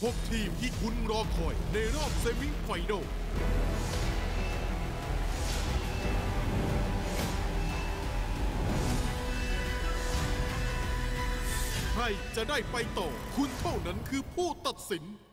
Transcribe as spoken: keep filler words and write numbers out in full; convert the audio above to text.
หกทีมที่คุณรอคอยในรอบเซมิไฟแนลใครจะได้ไปต่อคุณเท่านั้นคือผู้ตัดสิน